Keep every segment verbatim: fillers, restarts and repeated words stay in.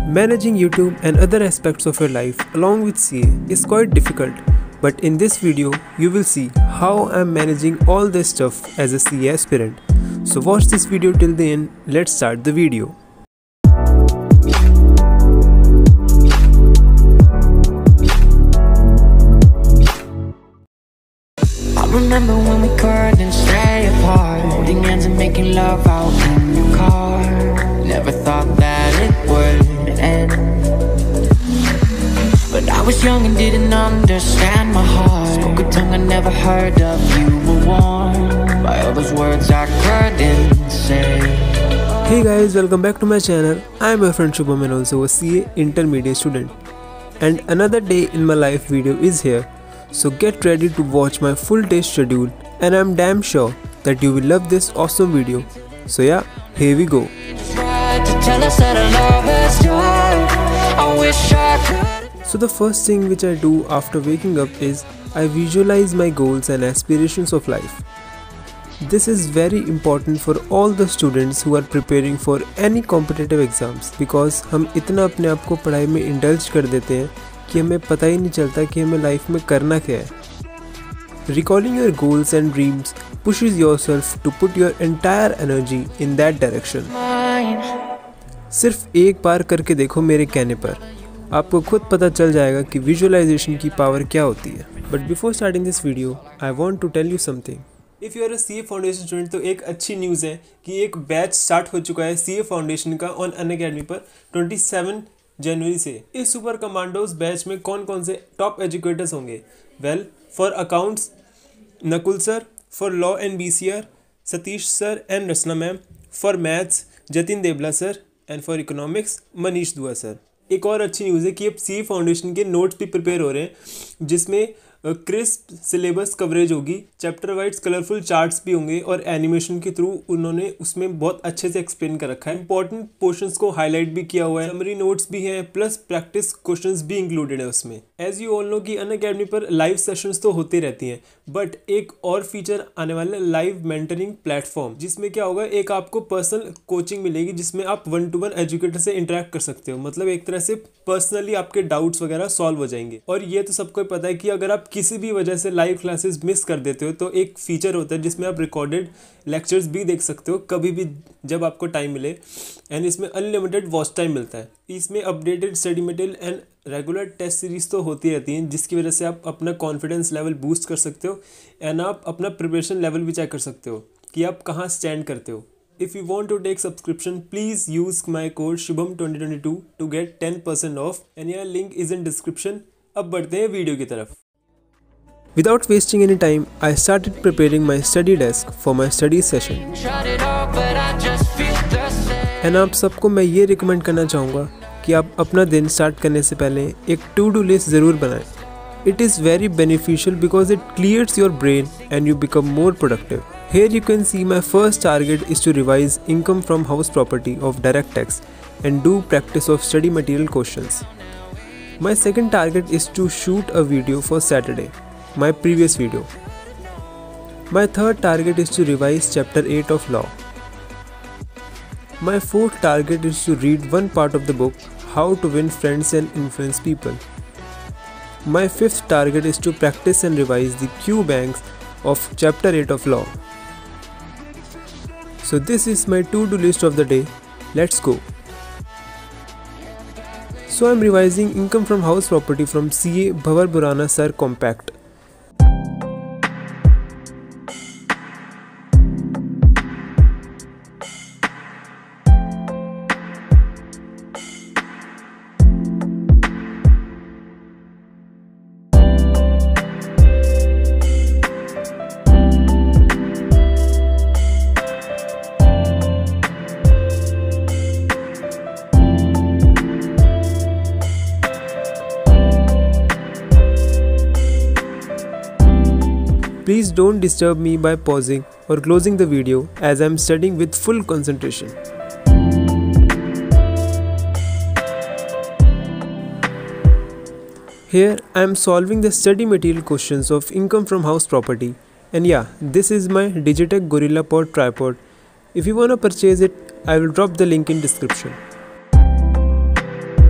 Managing YouTube and other aspects of your life along with C A is quite difficult, but in this video you will see how I am managing all this stuff as a C A aspirant. So watch this video till the end. Let's start the video. I remember when we couldn't stay apart, holding hands and making love out in your car. Never thought that it would end, but I was young and didn't understand my heart. Spoke a tongue I never heard of. You were warned by all those words I couldn't say. Hey guys, welcome back to my channel. I am your friend Shubham and also a C A intermediate student. And another day in my life video is here. So get ready to watch my full day schedule, and I'm damn sure that you will love this awesome video. So yeah, here we go. So the first thing which I do after waking up is I visualize my goals and aspirations of life. This is very important for all the students who are preparing for any competitive exams, because हम इतना अपने आप को पढ़ाई में indulge कर देते हैं कि हमें पता ही नहीं चलता कि हमें लाइफ में करना क्या है। Recalling your goals and dreams pushes yourself to put your entire energy in that direction. सिर्फ एक बार करके देखो मेरे कहने पर, आपको खुद पता चल जाएगा कि विजुअलाइजेशन की पावर क्या होती है। But before starting this video, I want to tell you something. If you are a C A Foundation student, तो एक अच्छी न्यूज़ है कि एक बैच स्टार्ट हो चुका है C A Foundation का ऑन अनअकैडमी पर सत्ताईस जनवरी से। इस सुपर कमांडोज बैच में कौन कौन से टॉप एजुकेटर्स होंगे? Well, for accounts Nakul sir, for law and B C R Satish sir and Rachna ma'am, for maths Jatin Devla sir, and for economics Manish Dua sir. एक और अच्छी न्यूज़ है कि अब सी ए फाउंडेशन के नोट्स भी प्रिपेयर हो रहे हैं, जिसमें क्रिस्प सिलेबस कवरेज होगी, चैप्टर वाइज कलरफुल चार्ट्स भी होंगे और एनिमेशन के थ्रू उन्होंने उसमें बहुत अच्छे से एक्सप्लेन कर रखा है। इंपॉर्टेंट पोर्शंस को हाईलाइट भी किया हुआ है, समरी नोट्स भी हैं, प्लस प्रैक्टिस क्वेश्चंस भी इंक्लूडेड है उसमें। एज यू ऑल नो कि अनअकैडमी पर लाइव सेशंस तो होती रहती हैं, बट एक और फीचर आने वाला है लाइव मेंटरिंग प्लेटफॉर्म, जिसमें क्या होगा, एक आपको पर्सनल कोचिंग मिलेगी जिसमें आप वन टू वन एजुकेटर से इंटरेक्ट कर सकते हो। मतलब एक तरह से पर्सनली आपके डाउट्स वगैरह सॉल्व हो जाएंगे। और ये तो सबको पता है कि अगर आप किसी भी वजह से लाइव क्लासेस मिस कर देते हो तो एक फीचर होता है जिसमें आप रिकॉर्डेड लेक्चर्स भी देख सकते हो कभी भी जब आपको टाइम मिले, एंड इसमें अनलिमिटेड वॉच टाइम मिलता है। इसमें updated study material and regular test series तो होती रहती हैं, जिसकी वजह से आप अपना कॉन्फिडेंस लेवल बूस्ट कर सकते हो, एंड आप अपना प्रिपरेशन लेवल भी चेक कर सकते हो कि आप कहाँ स्टैंड करते हो। If you want to take subscription, please use my code Shubham twenty twenty-two to get ten percent off, and yeah, link is in description. अब बढ़ते हैं वीडियो की तरफ। Without wasting any time, I started preparing my study desk for my study session. And आप सबको मैं ये recommend करना चाहूँगा कि आप अपना दिन स्टार्ट करने से पहले एक टू डू लिस्ट ज़रूर बनाएं। It is very beneficial because it clears your brain and you become more productive. Here you can see my first target is to revise income from house property of direct tax and do practice of study material questions. My second target is to shoot a video for Saturday, my previous video. My third target is to revise chapter eight of law. My fourth target is to read one part of the book, How to Win Friends and Influence People. My fifth target is to practice and revise the Q banks of chapter eight of law. So this is my to-do list of the day. Let's go. So I'm revising income from house property from C A Bhavar Burana Sir Compact. Please don't disturb me by pausing or closing the video as I am studying with full concentration. Here I am solving the study material questions of income from house property, and yeah, this is my Digitech Gorilla Pod tripod. If you wanna purchase it, I will drop the link in description.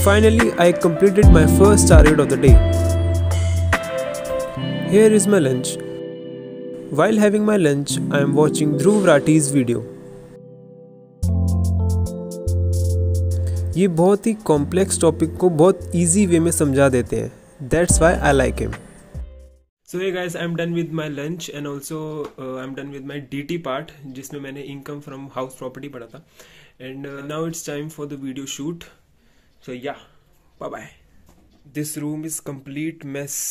Finally, I completed my first target of the day. Here is my lunch. While having my lunch, I am watching Dhruv Rathi's video. ये बहुत ही complex topic को बहुत easy way में समझा देते हैं. That's why I like him. So hey guys, I'm done with my lunch and also uh, I'm done with my D T part जिसमें मैंने income from house property पढ़ा था. And uh, now it's time for the video shoot. So yeah, bye bye. This room is complete mess.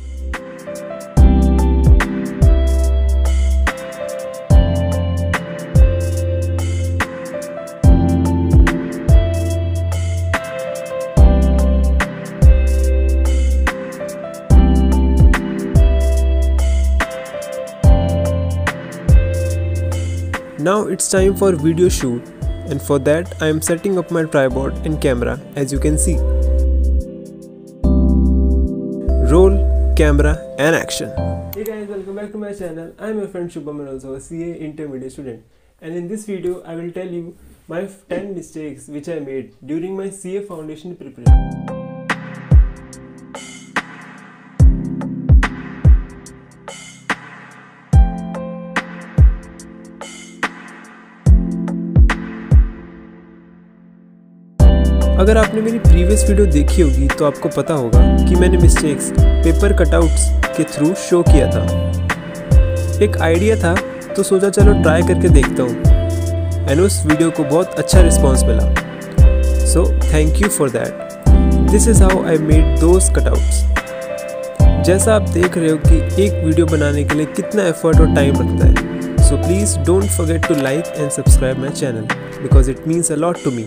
Now it's time for video shoot, and for that I am setting up my tripod and camera, as you can see. Roll, camera and action. Hey guys, welcome back to my channel. I am your friend Shubham and also a C A intermediate student, and in this video I will tell you my ten mistakes which I made during my C A foundation preparation. अगर आपने मेरी previous video देखी होगी तो आपको पता होगा कि मैंने मिस्टेक्स पेपर कटआउट्स के थ्रू शो किया था. एक आइडिया था तो सोचा चलो ट्राई करके देखता हूँ, एंड उस वीडियो को बहुत अच्छा रिस्पांस मिला. So thank you for that. This is how I made those cutouts. जैसा आप देख रहे हो कि एक वीडियो बनाने के लिए कितना एफर्ट और टाइम लगता है. So please don't forget to like and subscribe my channel because it means a lot to me.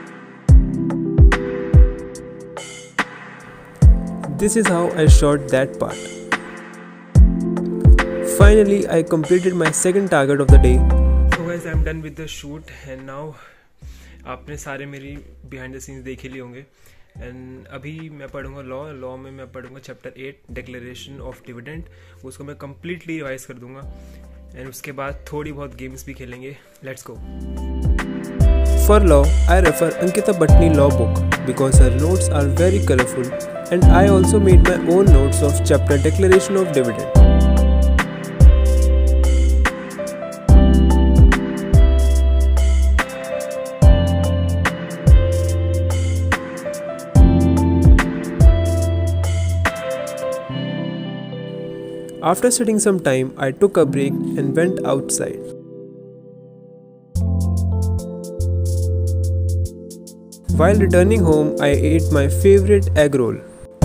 This is how I shot that part. Finally, I completed my second target of the day. So guys, I'm done with the shoot and now आपने सारे मेरी behind the scenes देख ही लिए होंगे. And अभी मैं पढ़ूंगा law. Law में मैं पढ़ूंगा chapter eight declaration of dividend. उसको मैं completely रिवाइज कर दूंगा. And उसके बाद थोड़ी बहुत गेम्स भी खेलेंगे. Let's go. For law, I refer Ankita Bhatni law book because her notes are very colorful. And I also made my own notes of chapter Declaration of Dividend. After sitting some time, I took a break and went outside. While returning home, I ate my favorite egg roll.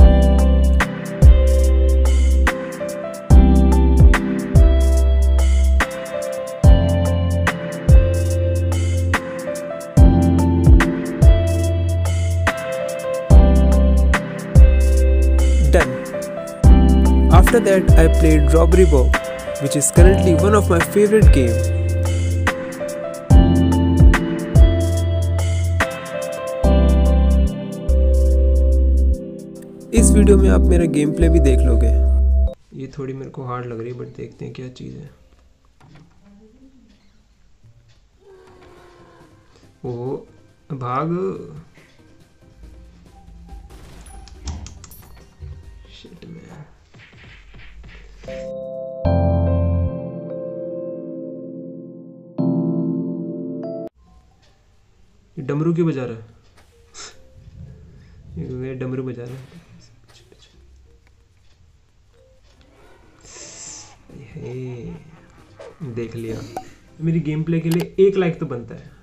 Done. After that, I played Robbery Bob, which is currently one of my favorite games. इस video में आप मेरा game play भी देख लोगे. ये थोड़ी मेरे को हार्ड लग रही है बट देखते हैं क्या चीज़ है. ओ भाग. Shit man. ये डमरू क्यों बजा रहा है? ये डमरू बजा रहा है. देख लिया. मेरी गेम प्ले के लिए एक लाइक तो बनता है.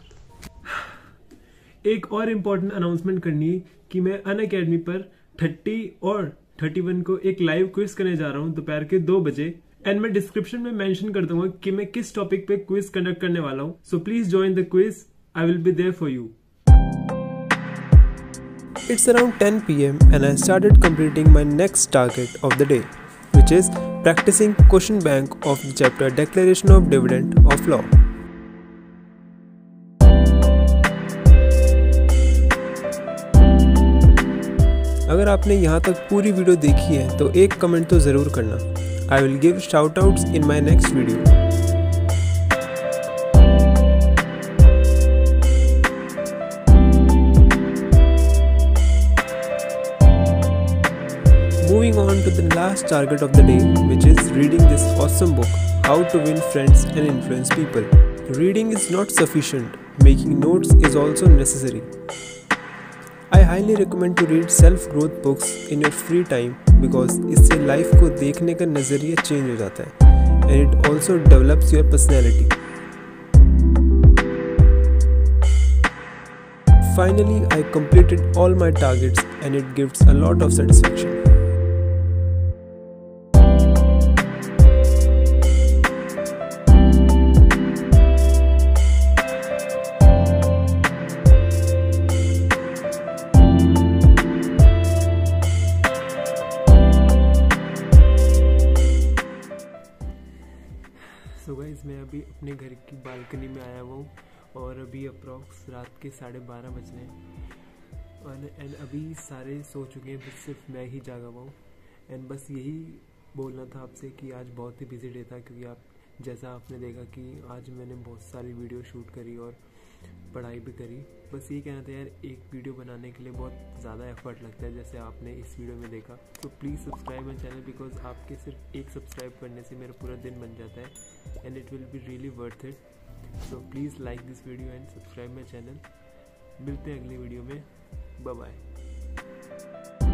एक और इम्पोर्टेंट अनाउंसमेंट करनी है कि मैं अनअकैडमी पर तीस और इकतीस को एक लाइव क्विज करने जा रहा हूं दोपहर के दो बजे. एंड मैं डिस्क्रिप्शन में मेंशन कर दूंगा कि मैं किस टॉपिक पे क्विज कंडक्ट करने वाला हूं. So please join the quiz. I will be there for you. It's around ten p m and I started completing my next target of the day, which is practicing question bank of the chapter Declaration of Dividend of Law. अगर आपने यहाँ तक पूरी video देखी है तो एक comment तो ज़रूर करना. I will give shoutouts in my next video. the last target of the day, which is reading this awesome book, How to Win Friends and Influence People. Reading is not sufficient, making notes is also necessary. I highly recommend to read self-growth books in your free time because इससे life को देखने का नज़रिया change हो जाता है and it also develops your personality. Finally, I completed all my targets and it gives a lot of satisfaction. So guys, मैं अभी अपने घर की बालकनी में आया हुआ हूँ और अभी अप्रॉक्स रात के साढ़े बारह बज रहे हैं एंड अभी सारे सो चुके हैं, बस सिर्फ मैं ही जागा हुआ हूँ। एंड बस यही बोलना था आपसे कि आज बहुत ही बिजी डे था, क्योंकि आप जैसा आपने देखा कि आज मैंने बहुत सारी वीडियो शूट करी और पढ़ाई भी करी। बस ये कहना था यार, एक वीडियो बनाने के लिए बहुत ज़्यादा एफर्ट लगता है, जैसे आपने इस वीडियो में देखा। तो please subscribe my channel, because आपके सिर्फ एक सब्सक्राइब करने से मेरा पूरा दिन बन जाता है and it will be really worth it. So please like this video and subscribe my channel. मिलते हैं अगली वीडियो में। Bye bye.